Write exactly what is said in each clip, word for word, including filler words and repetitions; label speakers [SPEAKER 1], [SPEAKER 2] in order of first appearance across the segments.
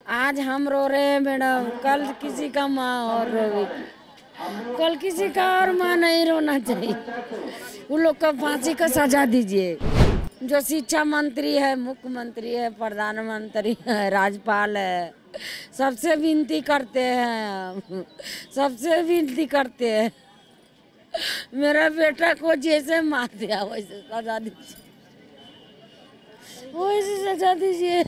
[SPEAKER 1] आज हम रो रहे हैं मैडम, कल किसी का माँ और रोएगी, कल किसी का और माँ नहीं रोना चाहिए। उन लोग को फांसी का सजा दीजिए। जो शिक्षा मंत्री है, मुख्यमंत्री है, प्रधानमंत्री है, राज्यपाल है, सबसे विनती करते हैं, सबसे विनती करते हैं, मेरा बेटा को जैसे मार दिया वैसे सजा दीजिए, वैसे सजा दीजिए।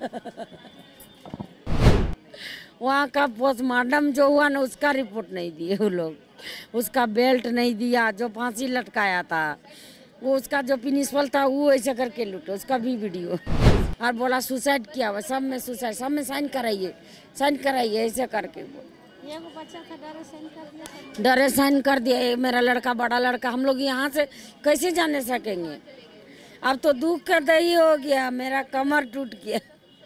[SPEAKER 1] वहाँ का पोस्टमार्टम जो हुआ ना, उसका रिपोर्ट नहीं दिए वो लोग, उसका बेल्ट नहीं दिया, जो फांसी लटकाया था वो, उसका जो प्रिंसिपल था वो ऐसे करके लूटे, उसका भी वीडियो, और बोला सुसाइड किया हुआ, सब में सुसाइड, सब में साइन कराइए, साइन कराइए, ऐसे करके बोल।
[SPEAKER 2] ये वो बच्चा था, डरे साइन कर दिया,
[SPEAKER 1] डरे साइन कर दिया। मेरा लड़का, बड़ा लड़का, हम लोग यहाँ से कैसे जाने सकेंगे? अब तो दुख का दही हो गया, मेरा कमर टूट गया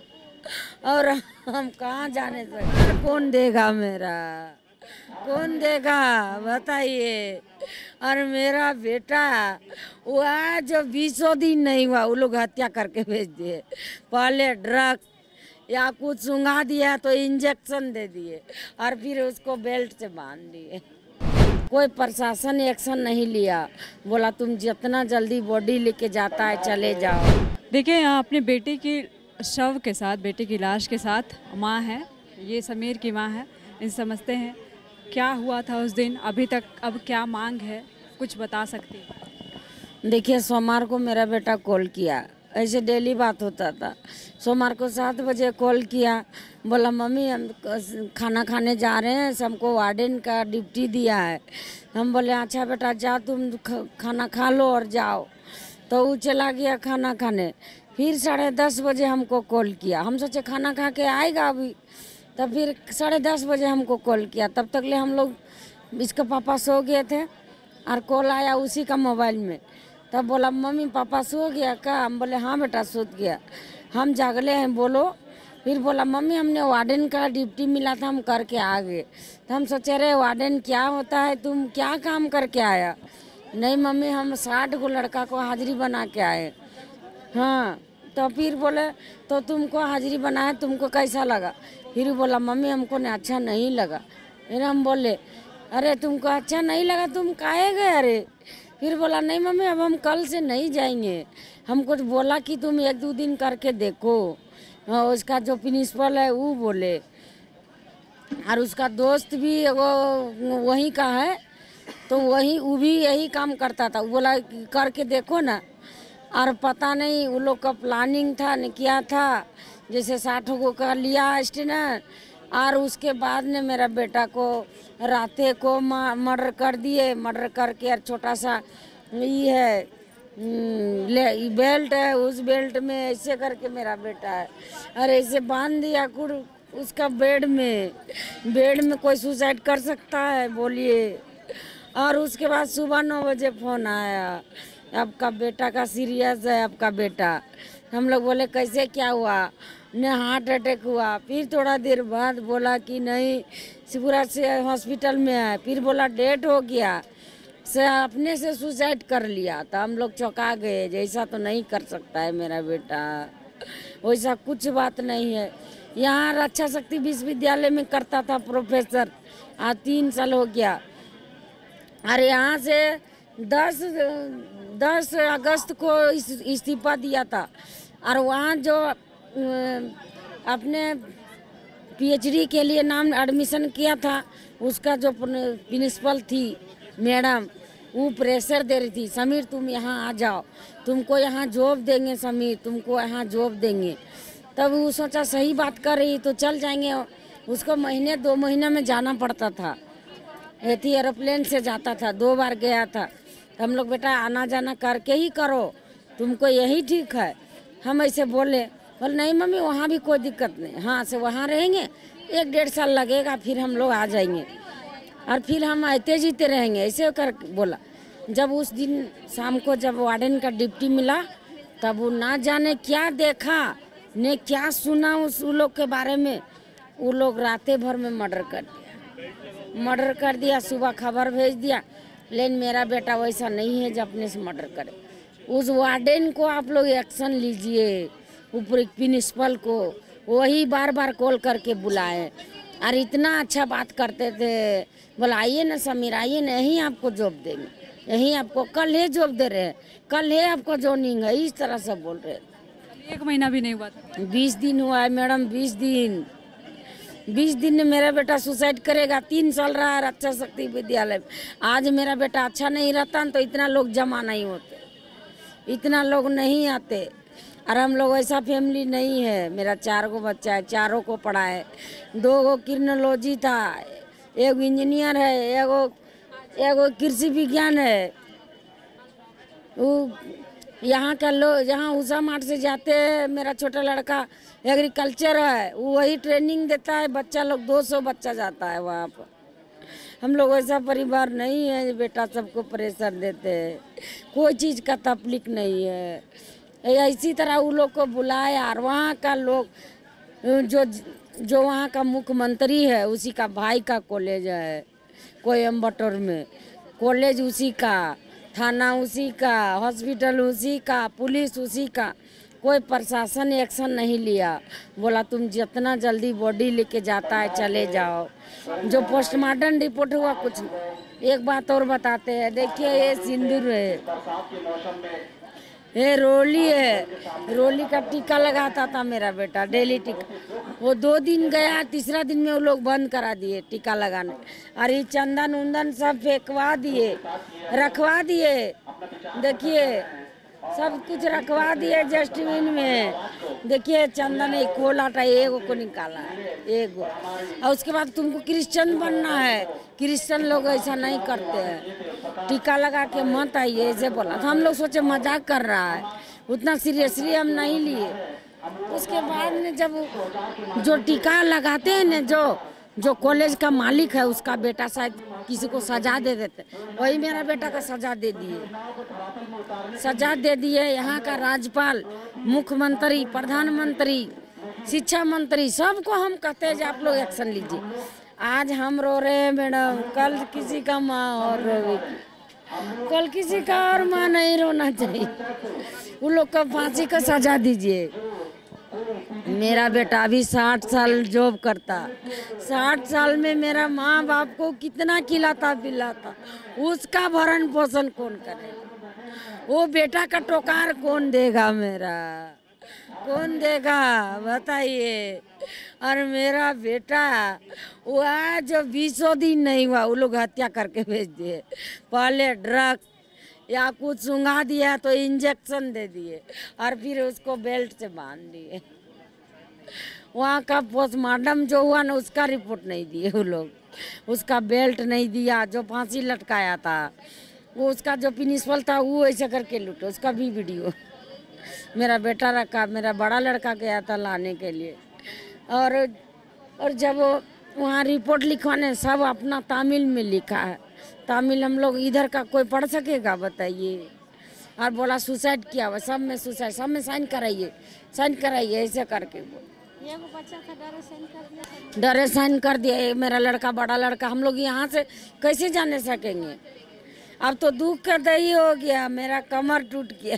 [SPEAKER 1] और हम कहाँ जाने सकते? कौन देगा मेरा, कौन देगा बताइए? और मेरा बेटा वह जो बीसों दिन नहीं हुआ, वो लोग हत्या करके भेज दिए। पहले ड्रग या कुछ सुंघा दिया तो इंजेक्शन दे दिए और फिर उसको बेल्ट से बांध दिए। कोई प्रशासन एक्शन नहीं लिया, बोला तुम जितना जल्दी बॉडी लेके जाता है चले जाओ।
[SPEAKER 3] देखिए, यहाँ अपने बेटे की शव के साथ, बेटे की लाश के साथ माँ है, ये समीर की माँ है। इनसे समझते हैं क्या हुआ था उस दिन, अभी तक अब क्या मांग है, कुछ बता सकती है?
[SPEAKER 1] देखिए, सोमवार को मेरा बेटा कॉल किया, ऐसे डेली बात होता था। सोमवार को सात बजे कॉल किया, बोला मम्मी हम खाना खाने जा रहे हैं, हमको वार्डन का ड्यूटी दिया है। हम बोले अच्छा बेटा जा, तुम खाना खा लो और जाओ। तो वो चला गया खाना खाने। फिर साढ़े दस बजे हमको कॉल किया, हम सोचे खाना खा के आएगा अभी, तब फिर साढ़े दस बजे हमको कॉल किया। तब तक ले हम लोग, इसके पापा सो गए थे और कॉल आया उसी का मोबाइल में। तब बोला मम्मी पापा सो गया क्या? हम बोले हाँ बेटा सो गया, हम जागले हैं बोलो। फिर बोला मम्मी हमने वार्डन का ड्यूटी मिला था, हम करके आ गए। तो हम सोचे रहे वार्डन क्या होता है, तुम क्या काम करके आया? नहीं मम्मी हम साठ को लड़का को हाजिरी बना के आए। हाँ, तो फिर बोले तो तुमको हाजिरी बनाया, तुमको कैसा लगा? फिर बोला मम्मी हमको ने अच्छा नहीं लगा। फिर हम बोले अरे तुमको अच्छा नहीं लगा, तुम काहे गए? अरे फिर बोला नहीं मम्मी अब हम कल से नहीं जाएंगे, हम कुछ बोला कि तुम एक दो दिन करके देखो। हाँ, उसका जो प्रिंसिपल है वो बोले, और उसका दोस्त भी वो वहीं का है, तो वही वो भी यही काम करता था। वो बोला करके देखो ना, और पता नहीं वो लोग का प्लानिंग था न किया था, जैसे साठ को का लिया स्टेनर, और उसके बाद ने मेरा बेटा को राते को मर्डर कर दिए। मर्डर करके और छोटा सा ये है ले बेल्ट है, उस बेल्ट में ऐसे करके मेरा बेटा है और ऐसे बांध दिया कुड़ उसका बेड में। बेड में कोई सुसाइड कर सकता है बोलिए? और उसके बाद सुबह नौ बजे फ़ोन आया, आपका बेटा का सीरियस है, आपका बेटा। हम लोग बोले कैसे क्या हुआ? ने हार्ट अटैक हुआ। फिर थोड़ा देर बाद बोला कि नहीं सिपुरा से हॉस्पिटल में है। फिर बोला डेट हो गया, से अपने से सुसाइड कर लिया। तो हम लोग चौंका गए, जैसा तो नहीं कर सकता है मेरा बेटा, वैसा कुछ बात नहीं है। यहाँ रक्षा शक्ति विश्वविद्यालय में करता था प्रोफेसर, आज तीन साल हो गया। और यहाँ से दस दस अगस्त को इस्तीफा दिया था। और वहाँ जो अपने पीएचडी के लिए नाम एडमिशन किया था, उसका जो प्रिंसिपल थी मैडम, वो प्रेशर दे रही थी, समीर तुम यहाँ आ जाओ, तुमको यहाँ जॉब देंगे, समीर तुमको यहाँ जॉब देंगे। तब वो सोचा सही बात कर रही तो चल जाएंगे। उसको महीने दो महीने में जाना पड़ता था, एथी एरोप्लेन से जाता था, दो बार गया था। तो हम लोग बेटा आना जाना करके ही करो, तुमको यही ठीक है। हम ऐसे बोले, बोले नहीं मम्मी वहाँ भी कोई दिक्कत नहीं, हाँ से वहाँ रहेंगे, एक डेढ़ साल लगेगा फिर हम लोग आ जाएंगे और फिर हम आते जीते रहेंगे, ऐसे कर बोला। जब उस दिन शाम को जब वार्डन का ड्यूटी मिला, तब वो ना जाने क्या देखा ने क्या सुना उस लोग के बारे में। वो लोग रातें भर में मर्डर कर दिया, मर्डर कर दिया। सुबह खबर भेज दिया, लेकिन मेरा बेटा वैसा नहीं है जो अपने से मर्डर करे। उस वार्डन को आप लोग एक्शन लीजिए, ऊपर प्रिंसिपल को, वही बार बार कॉल करके बुलाए और इतना अच्छा बात करते थे। बोला आइए ना समीर, आइए ना, यहीं आपको जॉब देंगे, यहीं आपको कल है जॉब दे रहे हैं, कल है आपको जॉइनिंग है, इस तरह से बोल रहे थे।
[SPEAKER 3] एक महीना भी नहीं हुआ था।
[SPEAKER 1] बीस दिन हुआ है मैडम, बीस दिन बीस दिन में मेरा बेटा सुसाइड करेगा। तीन साल रहा है रक्षा शक्ति विद्यालय में। आज मेरा बेटा अच्छा नहीं रहता तो इतना लोग जमा नहीं होते, इतना लोग नहीं आते। और हम लोग ऐसा फैमिली नहीं है। मेरा चार गो बच्चा है, चारों को पढ़ा है। दो गो क्रिमिनोलॉजी था, एक इंजीनियर है, एगो एगो कृषि विज्ञान है। वो यहाँ का लोग यहाँ उषा मार्ट से जाते हैं, मेरा छोटा लड़का एग्रीकल्चर है, वो वही ट्रेनिंग देता है। बच्चा लोग दो सौ बच्चा जाता है वहाँ पर। हम लोग ऐसा परिवार नहीं है बेटा सबको प्रेशर देते हैं, कोई चीज़ का तकलीफ नहीं है। इसी तरह वो लोग को बुलाए और वहाँ का लोग जो जो वहाँ का मुख्यमंत्री है उसी का भाई का कॉलेज है कोयम्बटूर में, कॉलेज उसी का, थाना उसी का, हॉस्पिटल उसी का, पुलिस उसी का। कोई प्रशासन एक्शन नहीं लिया। बोला तुम जितना जल्दी बॉडी लेके जाता है चले जाओ। जो पोस्टमार्टम रिपोर्ट हुआ कुछ नहीं। एक बात और बताते हैं, देखिए ये सिंदूर है, ये रोली है, रोली का टीका लगाता था मेरा बेटा डेली टीका। वो दो दिन गया, तीसरा दिन में वो लोग बंद करा दिए टीका लगाने। और ये चंदन उंदन सब फेंकवा दिए, रखवा दिए। देखिए सब कुछ रखवा दिए डस्टबिन में। देखिए चंदन एक खोला था, एगो को निकाला है, एगो। और उसके बाद तुमको क्रिश्चियन बनना है, क्रिश्चियन लोग ऐसा नहीं करते हैं, टीका लगा के मत आइए ऐसे बोला। तो हम लोग सोचे मजाक कर रहा है, उतना सीरियसली हम नहीं लिए। उसके बाद में जब जो टीका लगाते हैं ना, जो जो कॉलेज का मालिक है उसका बेटा शायद किसी को सजा दे देते, वही मेरा बेटा का सजा दे दिए, सजा दे दिए। यहाँ का राज्यपाल, मुख्यमंत्री, प्रधानमंत्री, शिक्षा मंत्री सबको हम कहते हैं कि आप लोग एक्शन लीजिए। आज हम रो रहे हैं मैडम, कल किसी का माँ और रोएगी, कल किसी का और माँ नहीं रोना चाहिए। वो लोग को फांसी का सजा दीजिए। मेरा बेटा अभी साठ साल जॉब करता, साठ साल में मेरा माँ बाप को कितना खिलाता पिलाता, उसका भरण पोषण कौन करेगा? वो बेटा का टोकार कौन देगा? मेरा कौन देगा बताइए? और मेरा बेटा वो आज जो बीसों दिन नहीं हुआ वो लोग हत्या करके भेज दिए। पहले ड्रग्स या कुछ सुंघा दिया तो इंजेक्शन दे दिए और फिर उसको बेल्ट से बांध दिए। वहाँ का पोस्टमार्टम जो हुआ ना उसका रिपोर्ट नहीं दिए वो लोग, उसका बेल्ट नहीं दिया, जो फांसी लटकाया था वो उसका जो प्रिंसिपल था वो ऐसे करके लूटे, उसका भी वीडियो मेरा बेटा रखा। मेरा बड़ा लड़का गया था लाने के लिए और और जब वहाँ रिपोर्ट लिखवाने सब अपना तमिल में लिखा है। तमिल हम लोग इधर का कोई पढ़ सकेगा बताइए? और बोला सुसाइड किया हुआ, सब में सुसाइड, सब में साइन कराइए, साइन कराइए ऐसे करके बोल।
[SPEAKER 2] ये वो बच्चा था, डरे साइन कर दिया सब।
[SPEAKER 1] डरे साइन कर दिया मेरा लड़का, बड़ा लड़का। हम लोग यहाँ से कैसे जाने सकेंगे? अब तो दुख का दही हो गया, मेरा कमर टूट गया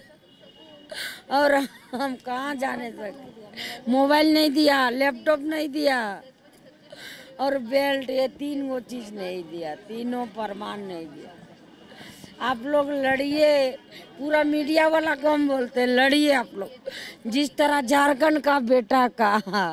[SPEAKER 1] और हम कहाँ जाने सके? मोबाइल नहीं दिया, लैपटॉप नहीं दिया और बेल्ट, ये तीन वो चीज़ नहीं दिया, तीनों प्रमाण नहीं दिया। आप लोग लड़िए, पूरा मीडिया वाला कम बोलते हैं, लड़िए आप लोग। जिस तरह झारखंड का बेटा का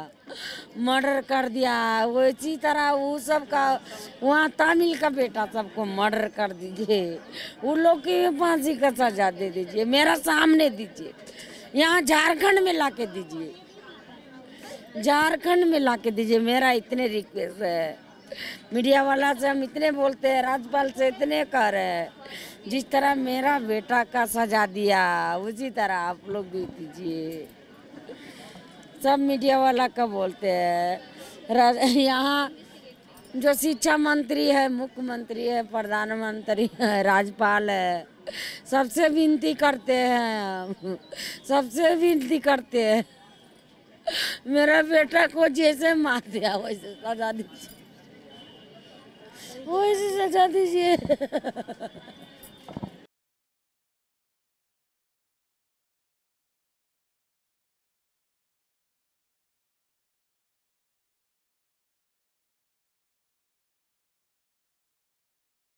[SPEAKER 1] मर्डर कर दिया उसी तरह वो सब का वहाँ तमिल का बेटा सबको मर्डर कर दीजिए, उन लोग की फांसी का सजा दे दीजिए, मेरा सामने दीजिए, यहाँ झारखंड में लाके दीजिए, झारखंड में लाके दीजिए। मेरा इतने रिक्वेस्ट है, मीडिया वाला से हम इतने बोलते हैं, राज्यपाल से इतने कह रहे हैं, जिस तरह मेरा बेटा का सजा दिया उसी तरह आप लोग भी दीजिए। सब मीडिया वाला का बोलते हैं। यहाँ जो शिक्षा मंत्री है, मुख्यमंत्री है, प्रधानमंत्री है, राज्यपाल है, सबसे विनती करते हैं, सबसे विनती करते हैं, मेरा बेटा को जैसे मार दिया वैसे सजा दीजिए, वैसे सजा दीजिए।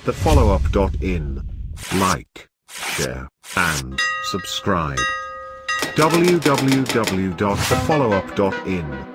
[SPEAKER 4] The Follow Up dot in. Like, share, and subscribe. w w w dot the follow up dot in